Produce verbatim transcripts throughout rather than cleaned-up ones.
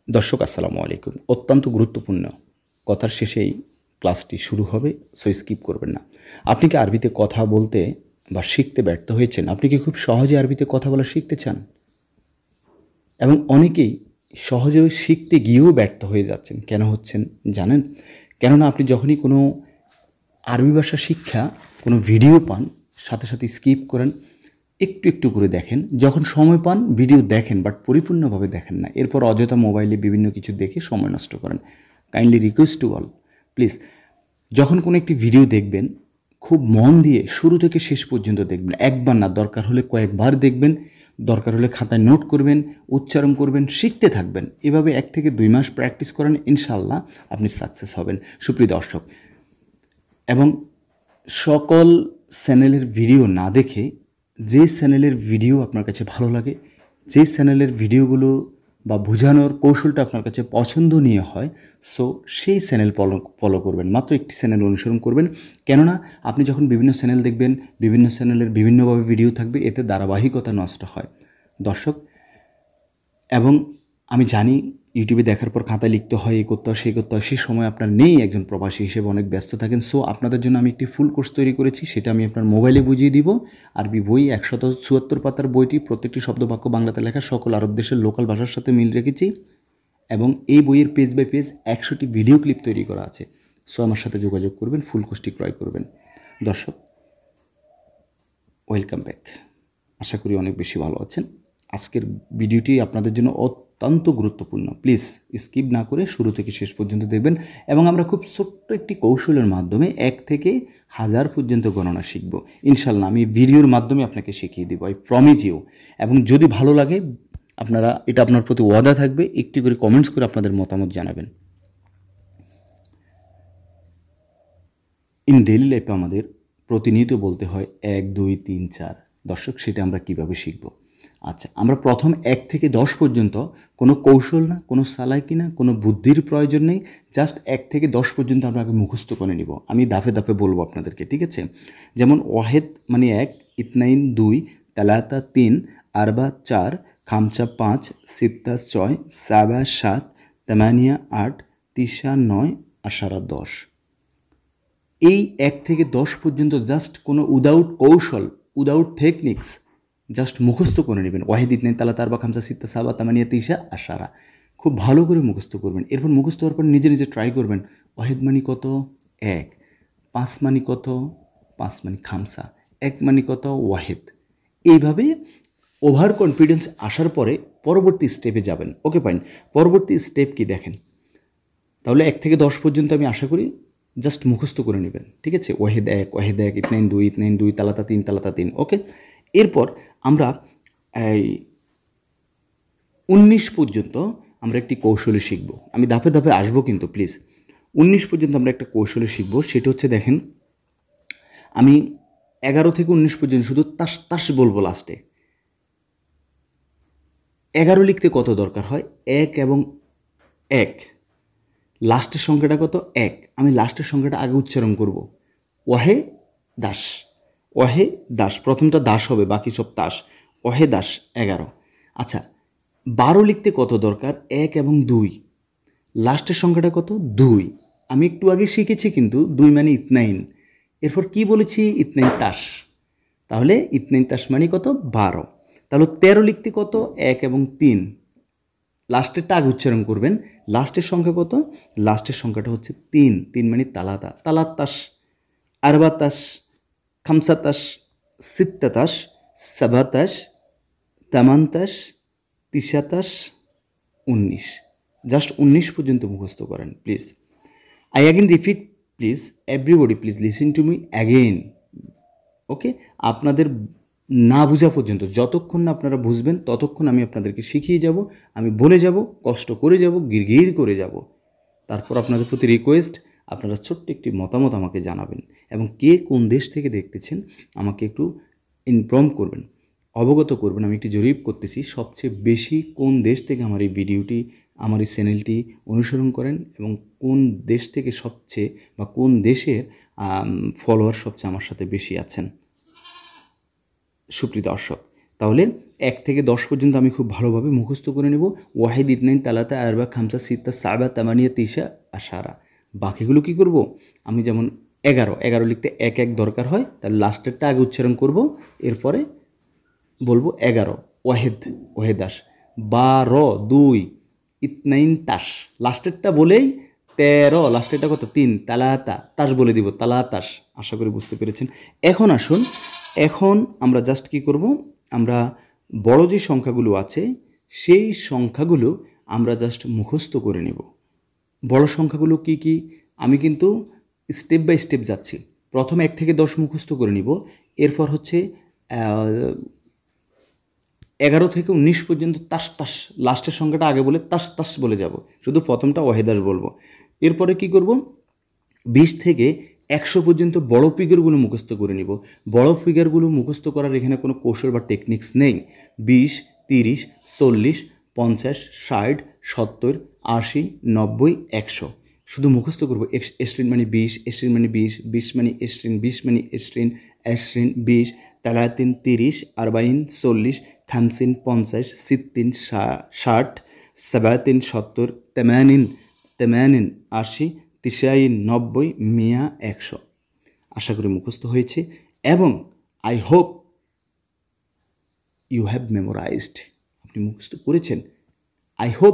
দর্শক আসসালামু আলাইকুম। অত্যন্ত গুরুত্বপূর্ণ কথার শেষেই ক্লাসটি শুরু হবে, সো স্কিপ করবেন না। আপনি কি আরবিতে কথা বলতে বা শিখতে ব্যর্থ হয়েছেন? আপনি কি খুব সহজে আরবিতে কথা বলা শিখতে চান? এবং অনেকেই সহজে শিখতে গিয়েও ব্যর্থ হয়ে যাচ্ছেন। কেন হচ্ছেন জানেন? কেননা আপনি যখনই কোনো আরবি ভাষা শিক্ষা কোনো ভিডিও পান, সাথে সাথে স্কিপ করেন, একটু একটু করে দেখেন। যখন সময় পান ভিডিও দেখেন, বাট পরিপূর্ণভাবে দেখেন না। এরপর অযথা মোবাইলে বিভিন্ন কিছু দেখে সময় নষ্ট করেন। Kindly request to all, please যখন কোনো একটি ভিডিও দেখবেন খুব মন দিয়ে শুরু থেকে শেষ পর্যন্ত দেখবেন। একবার না, দরকার হলে কয়েকবার দেখবেন। দরকার হলে খাতায় নোট করবেন, উচ্চারণ করবেন, শিখতে থাকবেন। এভাবে এক থেকে দুই মাস প্র্যাকটিস করেন, ইনশাল্লাহ আপনি সাকসেস হবেন। সুপ্রিয় দর্শক, এবং সকল চ্যানেলের ভিডিও না দেখে যে চ্যানেলের ভিডিও আপনার কাছে ভালো লাগে, যে চ্যানেলের ভিডিওগুলো বা বোঝানোর কৌশলটা আপনার কাছে পছন্দনীয় হয়, সো সেই চ্যানেল ফলো ফলো করবেন। মাত্র একটি চ্যানেল অনুসরণ করবেন। কেননা আপনি যখন বিভিন্ন চ্যানেল দেখবেন, বিভিন্ন চ্যানেলের বিভিন্নভাবে ভিডিও থাকবে, এতে ধারাবাহিকতা নষ্ট হয় দর্শক। এবং আমি জানি ইউটিউবে দেখার পর খাতায় লিখতে হয়, এই করতে হয়, সেই করতে হয়, সেই সময় আপনার নেই। একজন প্রবাসী হিসেবে অনেক ব্যস্ত থাকেন। সো আপনাদের জন্য আমি একটি ফুল কোর্স তৈরি করেছি, সেটা আমি আপনার মোবাইলে বুঝিয়ে দিব। আরবি বই একশত চুয়াত্তর পাতার বইটি, প্রত্যেকটি শব্দ বাক্য বাংলাতে লেখা, সকল আরব দেশের লোকাল ভাষার সাথে মিল রেখেছি। এবং এই বইয়ের পেজ বাই পেজ একশোটি ভিডিও ক্লিপ তৈরি করা আছে। সো আমার সাথে যোগাযোগ করবেন, ফুল কোর্সটি ক্রয় করবেন। দর্শক, ওয়েলকাম ব্যাক। আশা করি অনেক বেশি ভালো আছেন। আজকের ভিডিওটি আপনাদের জন্য অত্যন্ত গুরুত্বপূর্ণ। প্লিজ স্কিপ না করে শুরু থেকে শেষ পর্যন্ত দেখবেন। এবং আমরা খুব ছোট্ট একটি কৌশলের মাধ্যমে এক থেকে হাজার পর্যন্ত গণনা শিখব ইনশাল্লাহ। আমি ভিডিওর মাধ্যমে আপনাকে শিখিয়ে দেবো, আই প্রমিস ইউ। এবং যদি ভালো লাগে, আপনারা, এটা আপনার প্রতি ওয়াদা থাকবে, একটি করে কমেন্টস করে আপনাদের মতামত জানাবেন। ইন ডেইলি লাইফে আমাদের প্রতিনিয়ত বলতে হয় এক দুই তিন চার। দর্শক, সেটা আমরা কিভাবে শিখব? আচ্ছা, আমরা প্রথম এক থেকে দশ পর্যন্ত কোনো কৌশল না, কোনো চালাকি না, কোনো বুদ্ধির প্রয়োজন নেই। জাস্ট এক থেকে দশ পর্যন্ত আমরা আগে মুখস্থ করে নিব। আমি দাফে দাফে বলবো আপনাদেরকে, ঠিক আছে? যেমন ওয়াহেদ মানে এক, ইতনাইন দুই, তালাতা তিন, আরবা চার, খামচা পাঁচ, সিত্তা ছয়, সাবা সাত, তামানিয়া আট, তিসা নয়, আশারা দশ। এই এক থেকে দশ পর্যন্ত জাস্ট কোনো উইদাউট কৌশল, উইদাউট টেকনিক্স, জাস্ট মুখস্থ করে নেবেন। ওয়াহিদ ইতনাইন তালা তারবা খামসা সিত্তা সাবা তামানিয়া তিসা আশারা। খুব ভালো করে মুখস্থ করবেন। এরপর মুখস্থ হওয়ার পর নিজে নিজে ট্রাই করবেন। ওয়াহিদ মানি কত? এক। পাঁচ মানি কত? পাঁচ মানি খামসা। এক মানি কত? ওয়াহিদ। এইভাবে ওভার কনফিডেন্স আসার পরে পরবর্তী স্টেপে যাবেন। Okay fine. পরবর্তী স্টেপ কি দেখেন? তাহলে এক থেকে দশ পর্যন্ত আমি আশা করি জাস্ট মুখস্থ করে নেবেন, ঠিক আছে? ওয়াহিদ এক, ওয়াহিদ এক, ইতনাইন দুই, ইতনাইন দুই, তালাতা তিন, তালাতা তিন। ওকে, এরপর আমরা এই উনিশ পর্যন্ত আমরা একটি কৌশলে শিখব। আমি ধাপে ধাপে আসবো কিন্তু, প্লিজ। উনিশ পর্যন্ত আমরা একটা কৌশলে শিখব। সেটা হচ্ছে, দেখেন, আমি এগারো থেকে উনিশ পর্যন্ত শুধু তাস তাস বলবো লাস্টে। এগারো লিখতে কত দরকার হয়? এক এবং এক, লাস্টের সংখ্যাটা কত? এক। আমি লাস্টের সংখ্যাটা আগে উচ্চারণ করব। ওয়াহে দাস, ওয়াহে দাস, প্রথমটা দাস হবে, বাকি সব তাস। ওয়াহে দাস, এগারো। আচ্ছা, বারো লিখতে কত দরকার? এক এবং দুই, লাস্টের সংখ্যাটা কত? দুই। আমি একটু আগে শিখেছি কিন্তু, দুই মানে ইতনাইন। এরপর কি বলেছি? ইতনাইন তাস। তাহলে ইতনাইন তাস মানে কত? বারো। তাহলে তেরো লিখতে কত? এক এবং তিন, লাস্টেরটা আগে উচ্চারণ করবেন। লাস্টের সংখ্যা কত? লাস্টের সংখ্যাটা হচ্ছে তিন। তিন মানে তালাতা। তালাতাস, আরবাতাস, খামসাতাস, সিত্তাতাস, সাবাতাস, তামান্তাস, তিসাতাস, উনিশ। জাস্ট উনিশ পর্যন্ত মুখস্থ করেন, please. I again repeat, please everybody, please listen to me again. Okay, আপনাদের না বোঝা পর্যন্ত, যতক্ষণ না আপনারা বুঝবেন ততক্ষণ আমি আপনাদেরকে শিখিয়ে যাব, আমি বলে যাব, কষ্ট করে যাব, গিরগির করে যাব। তারপর আপনাদের প্রতি রিকোয়েস্ট, আপনারা ছোট্ট একটি মতামত আমাকে জানাবেন। এবং কে কোন দেশ থেকে দেখতেছেন আমাকে একটু ইনফর্ম করবেন, অবগত করবেন। আমি একটি জরিপ করতেছি, সবচেয়ে বেশি কোন দেশ থেকে আমার এই ভিডিওটি, আমার এই চ্যানেলটি অনুসরণ করেন, এবং কোন দেশ থেকে সবচেয়ে বা কোন দেশের ফলোয়ার সবচেয়ে আমার সাথে বেশি আছেন। সুপ্রিয় দর্শক, তাহলে এক থেকে দশ পর্যন্ত আমি খুব ভালোভাবে মুখস্থ করে নেব। ওয়াহিদ, ইতনাইন, তালাতা, আরবা, খামসা, সিত্তা, সাবা, তামানিয়া, তিসা, আশারা। বাকিগুলো কি করব? আমি যেমন এগারো এগারো লিখতে এক এক দরকার হয়, তাহলে লাস্টেরটা আগে উচ্চারণ করব, এরপরে বলবো এগারো। ওয়াহেদ, ওয়াহেদাস। বারো, দুই। ইতনাইন, তাস। লাস্টেরটা বলেই তেরো, লাস্টেরটা কত? তিন। তালাতা, তাস বলে দিব, তালাতাস। আশা করি বুঝতে পেরেছেন। এখন আসুন, এখন আমরা জাস্ট কি করব, আমরা বড় যে সংখ্যাগুলো আছে সেই সংখ্যাগুলো আমরা জাস্ট মুখস্থ করে নেব। বড় সংখ্যাগুলো কি কি? আমি কিন্তু স্টেপ বাই স্টেপ যাচ্ছি। প্রথম এক থেকে দশ মুখস্থ করে নিব, এরপর হচ্ছে এগারো থেকে উনিশ পর্যন্ত তাস তাস, লাস্টের সংখ্যাটা আগে বলে তাস তাস বলে যাব, শুধু প্রথমটা ওয়াহেদাস বলবো। এরপরে কি করব, বিশ থেকে একশো পর্যন্ত বড় ফিগারগুলো মুখস্থ করে নিব। বড় ফিগারগুলো মুখস্থ করার এখানে কোনো কৌশল বা টেকনিক্স নেই। বিশ, তিরিশ, চল্লিশ, পঞ্চাশ, ষাট, সত্তর, আশি, নব্বই, একশো, শুধু মুখস্থ করবো। এসরিন মানে বিশ, এসরিন মানে বিশ, বিশ মানে এসরিন, বিশ মানে এসরিন, এসরিন, বিশ, তালাতিন, তিরিশ, আরবাইন, চল্লিশ, খামসিন, পঞ্চাশ, সিত্তিন, ষাট, সাবাতিন, সত্তর, তেমানিন, তেমানিন, আশি, তিসাইন, নব্বই, মিয়া, একশো। আশা করি মুখস্থ হয়েছে এবং I hope you have memorised, আপনি মুখস্থ করেছেন। I hope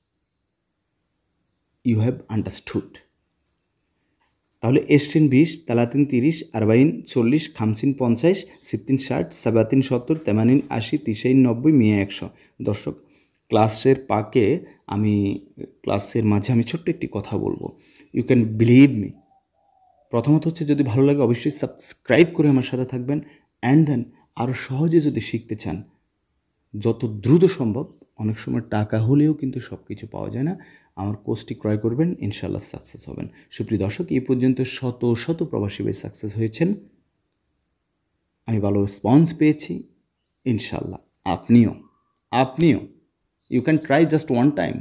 you have understood. তাহলে এসরিন বিশ, তালাতিন তিরিশ, আরবাইন চল্লিশ, খামসিন পঞ্চাশ, সিত্তিন ষাট, সাবাতিন সত্তর, তেমানিন আশি, তিসাইন নব্বই, মিয়া একশো। দর্শক, ক্লাসের পাকে আমি ক্লাসের মাঝে আমি ছোট্ট একটি কথা বলবো। You can believe me. প্রথমত হচ্ছে, যদি ভালো লাগে অবশ্যই সাবস্ক্রাইব করে আমার সাথে থাকবেন। অ্যান্ড দেন আরও সহজে যদি শিখতে চান, যত দ্রুত সম্ভব, অনেক সময় টাকা হলেও কিন্তু সব কিছু পাওয়া যায় না, আমার কোর্সটি ক্রয় করবেন, ইনশাআল্লাহ সাকসেস হবেন। সুপ্রিয় দর্শক, এই পর্যন্ত শত শত প্রবাসী ভাই সাকসেস হয়েছেন, আমি ভালো রেসপন্স পেয়েছি, ইনশাআল্লাহ আপনিও আপনিও you can try just one time.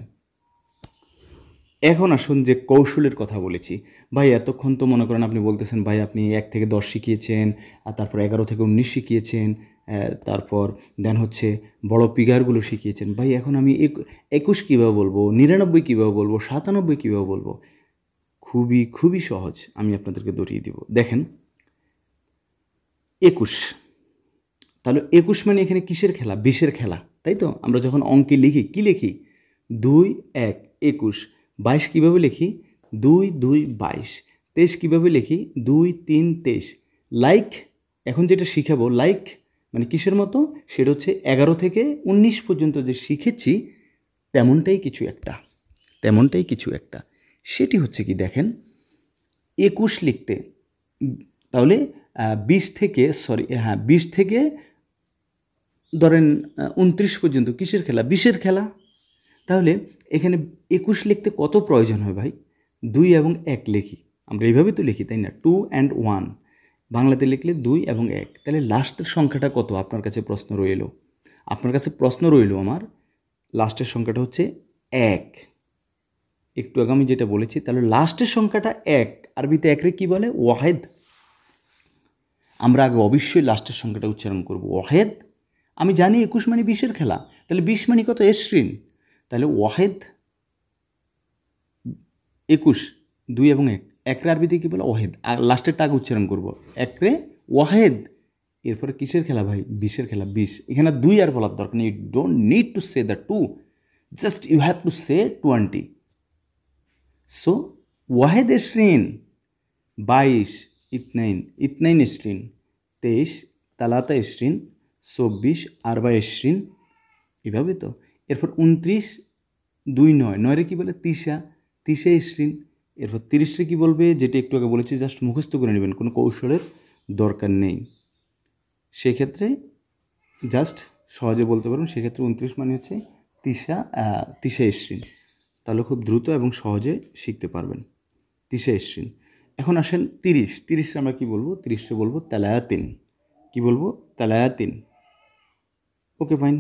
এখন আসুন যে কৌশলের কথা বলেছি, ভাই এতক্ষণ তো মনে করেন আপনি বলতেছেন, ভাই আপনি এক থেকে দশ শিখিয়েছেন, আর তারপর এগারো থেকে উনিশ শিখিয়েছেন, তারপর দেন হচ্ছে বড় পিগারগুলো শিখিয়েছেন। ভাই এখন আমি একুশ কীভাবে বলবো, নিরানব্বই কীভাবে বলবো, সাতানব্বই কীভাবে বলবো? খুবই খুবই সহজ, আমি আপনাদেরকে ধরিয়ে দিব। দেখেন, একুশ, তাহলে একুশ মানে এখানে কিসের খেলা? বিশের খেলা, তাই তো? আমরা যখন অঙ্কে লিখি কি লিখি? দুই, এক, একুশ। বাইশ কীভাবে লিখি? দুই, দুই, বাইশ। তেইশ কীভাবে লিখি? দুই, তিন, তেইশ। লাইক, এখন যেটা শিখাবো, লাইক মানে কিসের মতো? সেটা হচ্ছে এগারো থেকে উনিশ পর্যন্ত যে শিখেছি তেমনটাই কিছু একটা, তেমনটাই কিছু একটা। সেটি হচ্ছে কি, দেখেন, একুশ লিখতে তাহলে বিশ থেকে সরি হ্যাঁ বিশ থেকে ধরেন উনত্রিশ পর্যন্ত কিসের খেলা? বিশের খেলা। তাহলে এখানে একুশ লিখতে কত প্রয়োজন হয় ভাই? দুই এবং এক লিখি, আমরা এইভাবেই তো লিখি, তাই না? টু অ্যান্ড ওয়ান, বাংলাতে লিখলে দুই এবং এক। তাহলে লাস্টের সংখ্যাটা কত? আপনার কাছে প্রশ্ন রইল, আপনার কাছে প্রশ্ন রইল আমার, লাস্টের সংখ্যাটা হচ্ছে এক। একটু আগে আমি যেটা বলেছি, তাহলে লাস্টের সংখ্যাটা এক। আরবিতে একরে কী বলে? ওয়াহেদ। আমরা আগে অবশ্যই লাস্টের সংখ্যাটা উচ্চারণ করব, ওয়াহেদ। আমি জানি একুশ মানে বিশের খেলা, তাহলে বিশ মানে কত? এসরিন। তাহলে ওয়াহেদ, একুশ, দুই এবং এক, একরে আরবিতে কী বলে? ওয়াহেদ। আর লাস্টেরটা আগে উচ্চারণ করব, একরে ওয়াহেদ। এরপরে কিসের খেলা ভাই? বিশের খেলা, বিশ। এখানে দুই আর বলার দরকার নেই, you don't need to say the two, just you have to say twenty. So ওয়াহেদ এসরিন, বাইশ, ইতনাইন, ইতনাইন এসরিন, তেইশ, তালাতা এসরিন, চব্বিশ, আরবা এসরিন, এভাবে তো। এরপর উনত্রিশ, দুই, নয়, নয়রে কী বলে? তিসা, তিসা এসরিন। এরপর তিরিশরে কী বলবে? যেটা একটু আগে বলেছি, জাস্ট মুখস্থ করে নেবেন, কোনো কৌশলের দরকার নেই। সেক্ষেত্রে জাস্ট সহজে বলতে পারুন, সেক্ষেত্রে উনত্রিশ মানে হচ্ছে তিসা, তিসা এসরিন। তাহলে খুব দ্রুত এবং সহজে শিখতে পারবেন, তিসা এসরিন। এখন আসেন তিরিশ, তিরিশে আমরা কী বলবো? তিরিশে বলবো তালায়াতিন। কী বলবো? তালায়াতিন। Okay fine.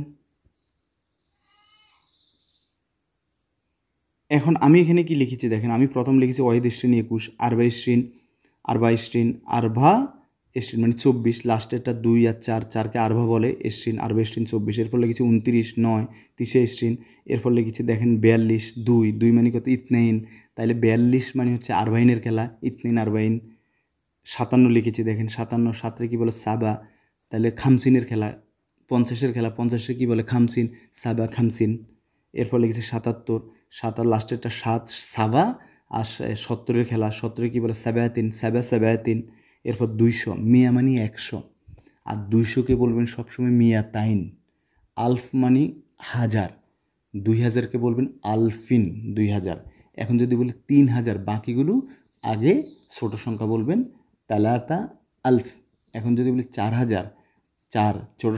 এখন আমি এখানে কি লিখেছি দেখেন, আমি প্রথম লিখেছি ওয়াহিদ ইসরিন একুশ, আরবা ইসরিন, আরবা ইসরিন, আরভা এসরিন মানে চব্বিশ, লাস্টেরটা দুই আর চার, চারকে আরভা বলে, এসরিন আরব এসরিন চব্বিশ। এরপর লিখেছি উনত্রিশ, নয়, তিরিশে এসরিন। এরপর লিখেছি দেখেন বিয়াল্লিশ, দুই, দুই মানে কত ইতনাইন, তাহলে বিয়াল্লিশ মানে হচ্ছে আরবাইনের খেলা, ইতনাইন আরবাইন। সাতান্ন লিখেছি দেখেন, সাতান্ন, সাতরে কী বলে সাবা, তাহলে খামসিনের খেলা, পঞ্চাশের খেলা, পঞ্চাশে কী বলে খামসিন, সাবা খামসিন। এরপর লিখেছি সাতাত্তর, সাতার লাস্টেরটা সাত, সাবা, আর সত্তরের খেলা, সত্তরে কী বলে সাবায়াতিন, সাবা সাবায়াতিন। এরপর দুইশো, মিয়া মানে একশো, আর দুইশোকে বলবেন সবসময় মিয়া তাইন। আলফ মানে হাজার, দুই হাজারকে বলবেন আলফিন, দুই হাজার। এখন যদি বলি তিন হাজার, বাকিগুলো আগে ছোট সংখ্যা বলবেন, তালাতা আলফ। এখন যদি বলি চার হাজার, চার ছোট